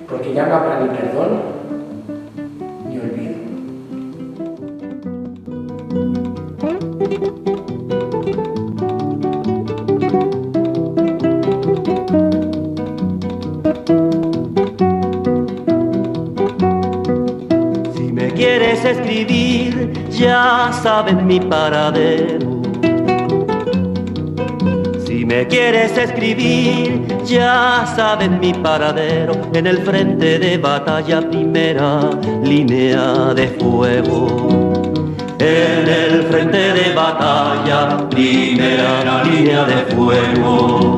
porque ya no habrá ni perdón ni olvido. Si me quieres escribir, ya sabes mi paradero. Si me quieres escribir, ya sabes mi paradero. En el frente de batalla, primera línea de fuego. En el frente de batalla, primera línea de fuego.